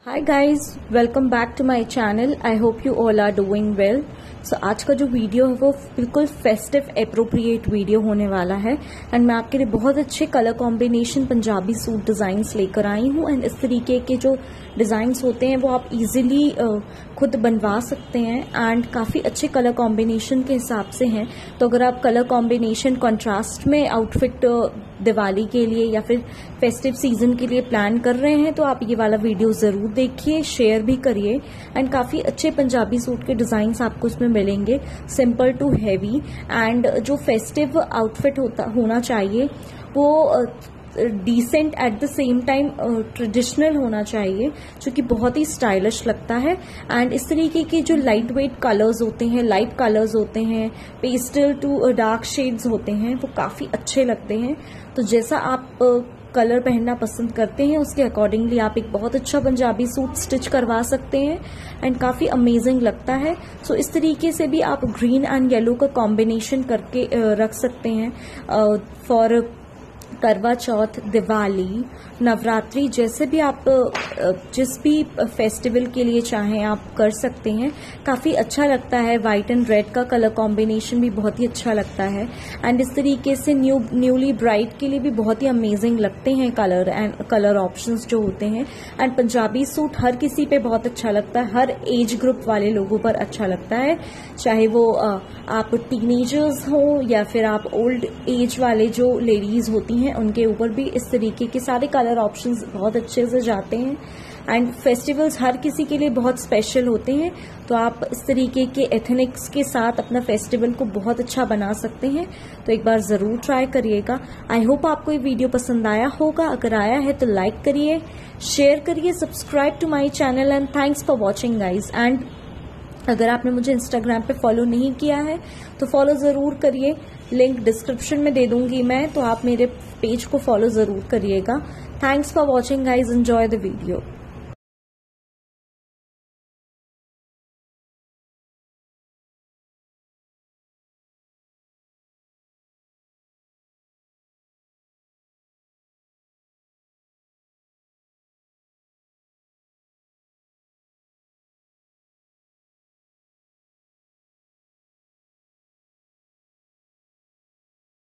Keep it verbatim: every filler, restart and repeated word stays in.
Hi guys, welcome back to my channel. I hope you all are doing well. So आज का जो video है वो बिल्कुल फेस्टिव एप्रोप्रिएट वीडियो होने वाला है एंड मैं आपके लिए बहुत अच्छे colour combination Punjabi suit designs लेकर आई हूँ। एंड इस तरीके के जो डिजाइन्स होते हैं वो आप इजीली खुद बनवा सकते हैं एंड काफी अच्छे कलर कॉम्बिनेशन के हिसाब से हैं। तो अगर आप कलर कॉम्बिनेशन कंट्रास्ट में आउटफिट दिवाली के लिए या फिर फेस्टिव सीजन के लिए प्लान कर रहे हैं तो आप ये वाला वीडियो जरूर देखिए, शेयर भी करिए। एंड काफी अच्छे पंजाबी सूट के डिजाइन्स आपको इसमें मिलेंगे, सिंपल टू हैवी। एंड जो फेस्टिव आउटफिट होता होना चाहिए वो decent at the same time traditional होना चाहिए, जो कि बहुत ही स्टाइलिश लगता है। एंड इस तरीके के जो लाइट वेट कलर्स होते हैं, लाइट कलर्स होते हैं, पेस्टल टू डार्क शेड्स होते हैं, वो काफी अच्छे लगते हैं। तो जैसा आप कलर पहनना पसंद करते हैं उसके अकॉर्डिंगली आप एक बहुत अच्छा पंजाबी सूट स्टिच करवा सकते हैं एंड काफी अमेजिंग लगता है। सो so, इस तरीके से भी आप ग्रीन एंड येलो का कॉम्बिनेशन करके रख सकते हैं फॉर करवा चौथ, दिवाली, नवरात्रि, जैसे भी आप जिस भी फेस्टिवल के लिए चाहें आप कर सकते हैं। काफी अच्छा लगता है। व्हाइट एंड रेड का कलर कॉम्बिनेशन भी बहुत ही अच्छा लगता है एंड इस तरीके से न्यू न्यूली ब्राइड के लिए भी बहुत ही अमेजिंग लगते हैं कलर एंड कलर ऑप्शंस जो होते हैं। एंड पंजाबी सूट हर किसी पे बहुत अच्छा लगता है, हर एज ग्रुप वाले लोगों पर अच्छा लगता है, चाहे वो आप टीनेजर्स हो या फिर आप ओल्ड एज वाले जो लेडीज होती हैं उनके ऊपर भी इस तरीके के सारे कलर ऑप्शंस बहुत अच्छे से जाते हैं। एंड फेस्टिवल्स हर किसी के लिए बहुत स्पेशल होते हैं, तो आप इस तरीके के एथनिक्स के साथ अपना फेस्टिवल को बहुत अच्छा बना सकते हैं। तो एक बार जरूर ट्राई करिएगा। आई होप आपको ये वीडियो पसंद आया होगा। अगर आया है तो लाइक करिए, शेयर करिए, subscribe to my channel and thanks for watching guys. And अगर आपने मुझे इंस्टाग्राम पे फॉलो नहीं किया है तो फॉलो जरूर करिए, लिंक डिस्क्रिप्शन में दे दूंगी मैं, तो आप मेरे पेज को फॉलो जरूर करिएगा। Thanks for watching guys, enjoy the video.